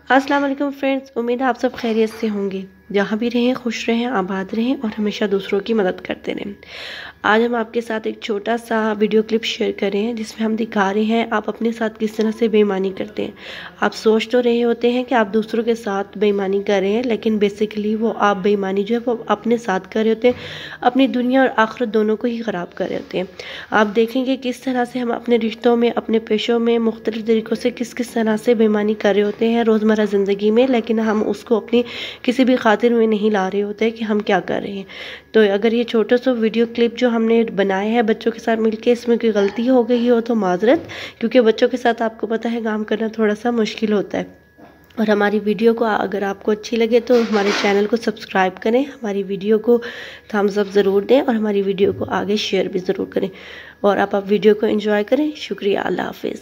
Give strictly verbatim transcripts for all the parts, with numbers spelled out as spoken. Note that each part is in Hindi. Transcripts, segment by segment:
अस्सलाम वालेकुम फ्रेंड्स, उम्मीद है आप सब खैरियत से होंगे। जहाँ भी रहें खुश रहें, आबाद रहें और हमेशा दूसरों की मदद करते रहें। आज हम आपके साथ एक छोटा सा वीडियो क्लिप शेयर कर रहे हैं जिसमें हम दिखा रहे हैं आप अपने साथ किस तरह से बेईमानी करते हैं। आप सोच तो रहे होते हैं कि आप दूसरों के साथ बेईमानी कर रहे हैं, लेकिन बेसिकली वो आप बेईमानी जो है वो अपने साथ कर रहे होते हैं, अपनी दुनिया और आखिरत दोनों को ही ख़राब कर रहे होते हैं। आप देखेंगे किस तरह से हम अपने रिश्तों में, अपने पेशों में मुख्तलिफ़ तरीक़ों से किस किस तरह से बेईमानी कर रहे होते हैं रोज़मर्रा ज़िंदगी में, लेकिन हम उसको अपनी किसी भी खातिर में नहीं ला रहे होते कि हम क्या कर रहे हैं। तो अगर ये छोटा सा वीडियो क्लिप जो हमने बनाया है बच्चों के साथ मिलके, इसमें कोई गलती हो गई हो तो माजरत, क्योंकि बच्चों के साथ आपको पता है काम करना थोड़ा सा मुश्किल होता है। और हमारी वीडियो को अगर आपको अच्छी लगे तो हमारे चैनल को सब्सक्राइब करें, हमारी वीडियो को थम्स अप ज़रूर दें और हमारी वीडियो को आगे शेयर भी ज़रूर करें। और आप आप वीडियो को एंजॉय करें। शुक्रिया, अल्लाह हाफिज़।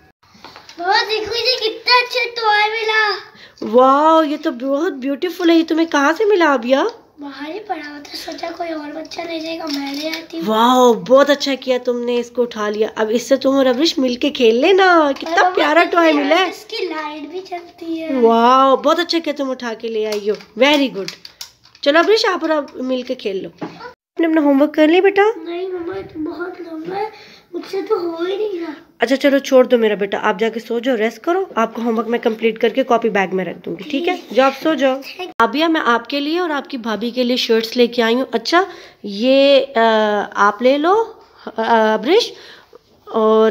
देखो मुझे कितना अच्छा टॉय मिला। वाह, ये तो बहुत ब्यूटीफुल है। ये तुम्हें कहाँ से मिला अबिया? बाहर ही पड़ा हुआ था, सोचा कोई और बच्चा ले जाएगा, मैं ले आती हूँ। वाह, बहुत अच्छा किया तुमने, इसको उठा लिया। अब इससे तुम और अब्रिश मिलके खेल लेना। कितना प्यारा टॉय मिला है। इसकी लाइट भी चलती है। वाह, बहुत अच्छा किया तुम उठा के ले आई हो। Very good. चलो अब्रिश, आप और अब मिलके खेल लो। आपने अपना होमवर्क कर लिया बेटा? नहीं मम्मा, ये तो बहुत लंबा है, मुझसे तो हो ही नहीं रहा। अच्छा चलो छोड़ दो मेरा बेटा, आप जाके सो जाओ, रेस्ट करो। आपको होमवर्क मैं कंप्लीट करके कॉपी बैग में रख दूंगी, ठीक है? जाओ आप सो जाओ। अबिया, मैं आपके लिए और आपकी भाभी के लिए शर्ट्स लेके आई हूँ। अच्छा, ये आ, आप ले लो अब्रिश, और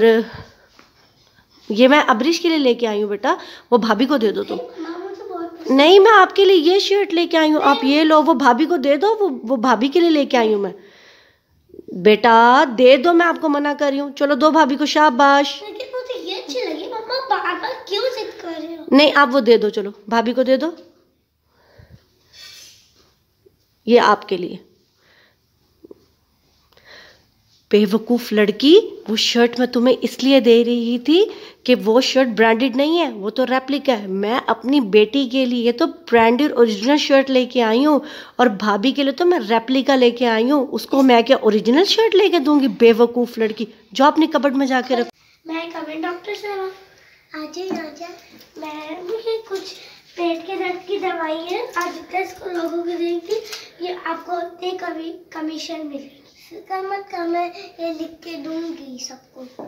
ये मैं अब्रिश के लिए लेके आई हूँ बेटा, वो भाभी को दे दो तुम। नहीं, मैं आपके लिए ये शर्ट लेके आई हूँ, आप ये लो, वो भाभी को दे दो, वो वो भाभी के लिए लेके आई हूँ मैं। बेटा दे दो, मैं आपको मना कर रही हूँ। चलो दो भाभी को, शाबाश। लेकिन मुझे ये अच्छी लगी मम्मा, बार बार क्यों जिद कर रहे हो? नहीं, आप वो दे दो, चलो भाभी को दे दो, ये आपके लिए। बेवकूफ़ लड़की, वो शर्ट मैं तुम्हें इसलिए दे रही थी कि वो शर्ट ब्रांडेड नहीं है, वो तो रेप्लिका है। मैं अपनी बेटी के लिए तो ब्रांडेड ओरिजिनल शर्ट लेके आई हूँ, और भाभी के लिए तो मैं रेप्लिका लेके आई हूँ। उसको मैं क्या ओरिजिनल शर्ट लेके दूंगी? बेवकूफ़ लड़की, जो अपनी कबर्ड में जाके रख। मैं कमेंट डॉक्टर साहब, आजा आजा, मैं मुझे कुछ पेट के दर्द की दवाई है, आज दस को लोगों को देंगी, ये आपको एक कभी कमीशन मिलेगी। इसका मतलब मैं ये लिख के दूंगी सबको।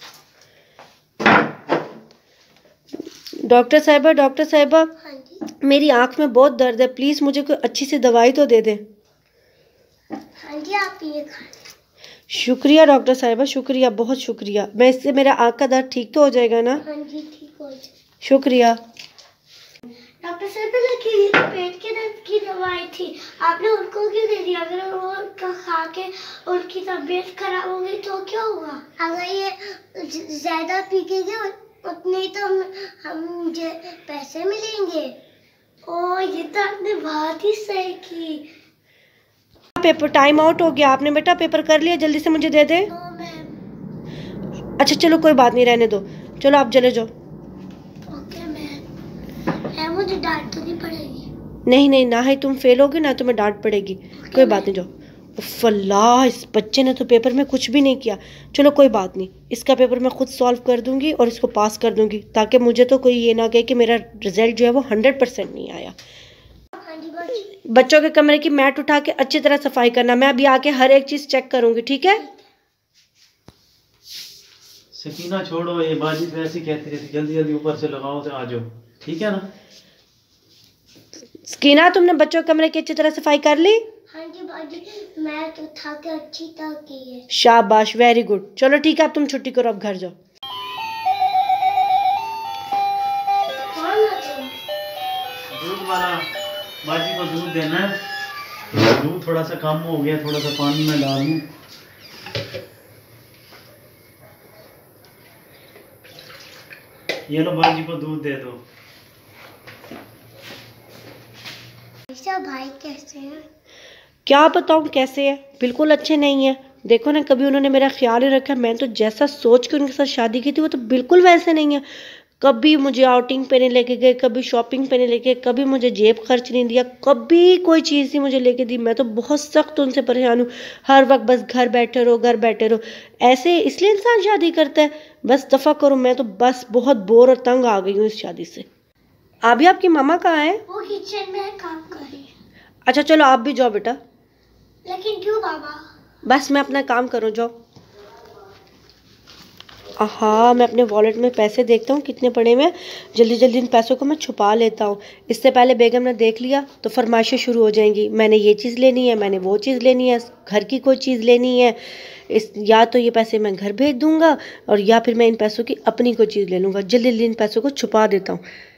डॉक्टर साहिबा, डॉक्टर साहिबा, हाँ जी। मेरी आँख में बहुत दर्द है, प्लीज़ मुझे कोई अच्छी सी दवाई तो दे दें। हाँ जी, आप ये खा। शुक्रिया डॉक्टर साहिबा, शुक्रिया, बहुत शुक्रिया। मैं इससे मेरा आँख का दर्द ठीक तो हो जाएगा ना? हाँ जी, ठीक हो जाएगा। शुक्रिया। डॉक्टर साहब, ये तो पेट के दर्द की दवाई थी, आपने उनको क्यों दे दी? अगर वो उनका खा के उनकी तबीयत खराब हो गई तो क्या हुआ? अगर ये ज्यादा पीकेंगे उतने तो हम, हम मुझे पैसे मिलेंगे। ओ, ये तो आपने बहुत ही सही की। पेपर टाइम आउट हो गया, आपने बेटा पेपर कर लिया, जल्दी से मुझे दे दे। तो मैं... अच्छा चलो कोई बात नहीं, रहने दो, चलो आप चले जाओ। ओके मैम, है मुझे डांट तो नहीं पड़ेगी? नहीं नहीं, ना ही तुम फेल होगे ना तुम्हें डांट पड़ेगी। कोई बात नहीं, जाओ। अल्लाह, इस बच्चे ने तो पेपर में कुछ भी नहीं किया। चलो कोई बात नहीं, इसका पेपर मैं खुद सॉल्व कर दूंगी और इसको पास कर दूंगी, ताकि मुझे तो कोई ये ना कहे कि मेरा रिजल्ट जो है वो हंड्रेड परसेंट नहीं आया। बच्चों के कमरे की मैट उठा के अच्छी तरह सफाई करना, मैं अभी आके हर एक चीज चेक करूंगी, ठीक है? सकीना छोड़ो, ये बाजी तो ऐसी कहती रहती, जल्दी जल्दी ऊपर से लगाओ तो आ जाओ, ठीक है ना? सकीना, तुमने बच्चों के कमरे की अच्छी तरह सफाई कर ली? हाँ जी बाजी, मैं तो उठा के अच्छी तरह की है। शाबाश, वेरी गुड। चलो ठीक है, अब तुम छुट्टी करो, अब घर जाओ। दूध वाला बाजी को दूध देना है, दूध थोड़ा सा कम हो गया, थोड़ा सा पानी में डाल दूं। ये लो बाजी को दूध दे दो। भाई कैसे हैं? क्या बताऊं कैसे है, बिल्कुल अच्छे नहीं है। देखो ना, कभी उन्होंने मेरा ख्याल ही रखा। मैं तो जैसा सोच के उनके साथ शादी की थी वो तो बिल्कुल वैसे नहीं है। कभी मुझे आउटिंग पे नहीं लेके गए, कभी शॉपिंग पे नहीं लेके, कभी मुझे जेब खर्च नहीं दिया, कभी कोई चीज़ नहीं मुझे लेके दी। मैं तो बहुत सख्त उनसे परेशान हूँ। हर वक्त बस घर बैठे रहो, घर बैठे रहो। ऐसे इसलिए इंसान शादी करता है, बस दफ़ा करो। मैं तो बस बहुत बोर और तंग आ गई हूँ इस शादी से। अभी आपकी मामा कहाँ है? वो किचन में काम कर रही है। अच्छा चलो आप भी जाओ बेटा। लेकिन क्यों मामा? बस मैं अपना काम करूँ, जाओ। हाँ, मैं अपने वॉलेट में पैसे देखता हूँ कितने पड़े हुए हैं, जल्दी जल्दी इन पैसों को मैं छुपा लेता हूँ। इससे पहले बेगम ने देख लिया तो फरमाइशें शुरू हो जाएंगी, मैंने ये चीज़ लेनी है, मैंने वो चीज़ लेनी है, घर की कोई चीज़ लेनी है। इस या तो ये पैसे मैं घर भेज दूँगा और या फिर मैं इन पैसों की अपनी कोई चीज़ ले लूँगा। जल्दी जल्दी इन पैसों को छुपा देता हूँ।